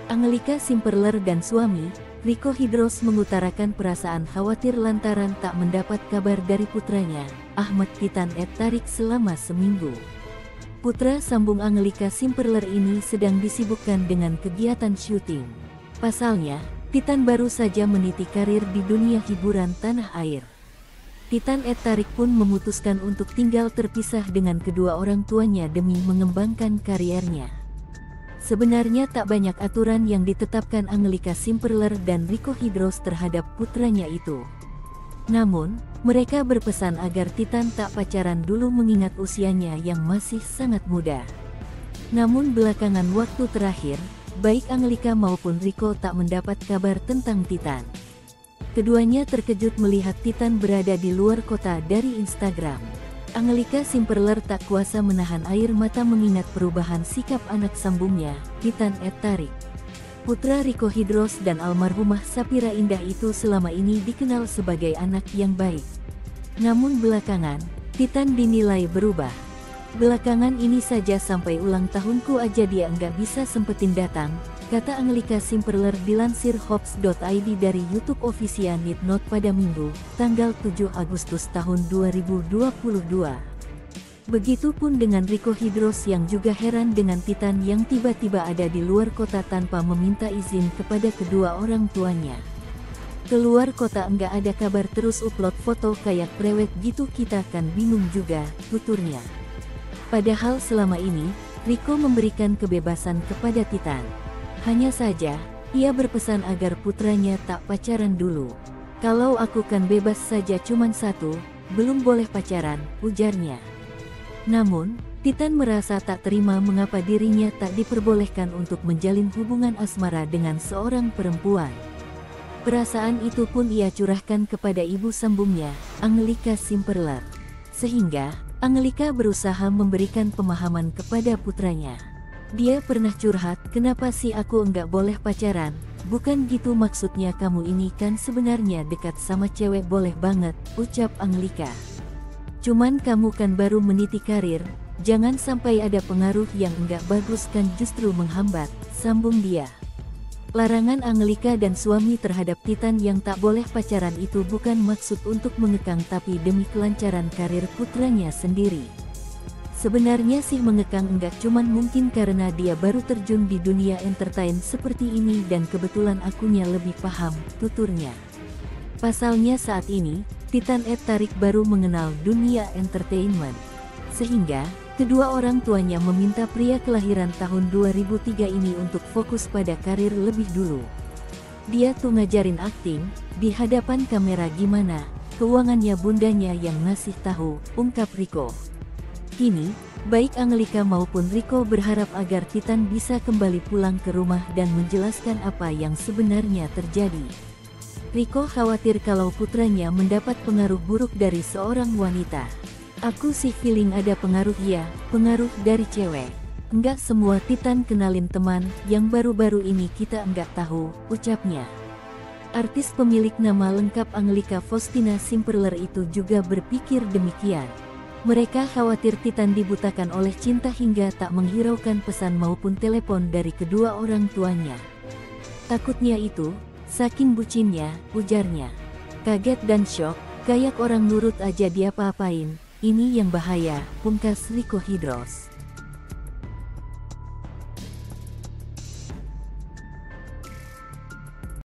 Angelika Simperler dan suami, Rico Hidros mengutarakan perasaan khawatir lantaran tak mendapat kabar dari putranya, Ahmad Titan Tarik selama seminggu. Putra sambung Angelika Simperler ini sedang disibukkan dengan kegiatan syuting. Pasalnya, Titan baru saja meniti karir di dunia hiburan tanah air. Titan Tarik pun memutuskan untuk tinggal terpisah dengan kedua orang tuanya demi mengembangkan kariernya. Sebenarnya tak banyak aturan yang ditetapkan Angelika Simperler dan Rico Hidros terhadap putranya itu. Namun, mereka berpesan agar Titan tak pacaran dulu mengingat usianya yang masih sangat muda. Namun belakangan waktu terakhir, baik Angelika maupun Rico tak mendapat kabar tentang Titan. Keduanya terkejut melihat Titan berada di luar kota dari Instagram. Angelika Simperler tak kuasa menahan air mata mengingat perubahan sikap anak sambungnya, Titan Tarik. Putra Rico Hidros dan almarhumah Sapira Indah itu selama ini dikenal sebagai anak yang baik. Namun belakangan, Titan dinilai berubah. Belakangan ini saja sampai ulang tahunku aja dia nggak bisa sempetin datang, kata Angelika Simperler dilansir Hops.id dari YouTube official Nidnot pada Minggu, tanggal 7 Agustus tahun 2022. Begitupun dengan Rico Hidros yang juga heran dengan Titan yang tiba-tiba ada di luar kota tanpa meminta izin kepada kedua orang tuanya. Keluar kota enggak ada kabar terus upload foto kayak prewed gitu kita kan bingung juga, tuturnya. Padahal selama ini, Rico memberikan kebebasan kepada Titan. Hanya saja, ia berpesan agar putranya tak pacaran dulu. Kalau aku kan bebas saja cuman satu, belum boleh pacaran, ujarnya. Namun, Titan merasa tak terima mengapa dirinya tak diperbolehkan untuk menjalin hubungan asmara dengan seorang perempuan. Perasaan itu pun ia curahkan kepada ibu sambungnya, Angelika Simperler. Sehingga, Angelika berusaha memberikan pemahaman kepada putranya. Dia pernah curhat, kenapa sih aku enggak boleh pacaran? Bukan gitu maksudnya kamu ini kan sebenarnya dekat sama cewek boleh banget, ucap Angelika. Cuman kamu kan baru meniti karir, jangan sampai ada pengaruh yang enggak bagus kan justru menghambat, sambung dia. Larangan Angelika dan suami terhadap Titan yang tak boleh pacaran itu bukan maksud untuk mengekang tapi demi kelancaran karir putranya sendiri. Sebenarnya sih mengekang enggak cuman mungkin karena dia baru terjun di dunia entertain seperti ini dan kebetulan akunya lebih paham, tuturnya. Pasalnya saat ini, Titan Tarik baru mengenal dunia entertainment. Sehingga, kedua orang tuanya meminta pria kelahiran tahun 2003 ini untuk fokus pada karir lebih dulu. Dia tuh ngajarin akting, di hadapan kamera gimana, keuangannya bundanya yang ngasih tahu, ungkap Rico. Kini, baik Angelika maupun Rico berharap agar Titan bisa kembali pulang ke rumah dan menjelaskan apa yang sebenarnya terjadi. Rico khawatir kalau putranya mendapat pengaruh buruk dari seorang wanita. Aku sih feeling ada pengaruh ya, pengaruh dari cewek. Enggak semua Titan kenalin teman, yang baru-baru ini kita enggak tahu, ucapnya. Artis pemilik nama lengkap Angelika Faustina Simperler itu juga berpikir demikian. Mereka khawatir Titan dibutakan oleh cinta hingga tak menghiraukan pesan maupun telepon dari kedua orang tuanya. Takutnya itu, saking bucinnya, ujarnya. Kaget dan syok, kayak orang nurut aja dia apa-apain, ini yang bahaya, pungkas Rico Hidros.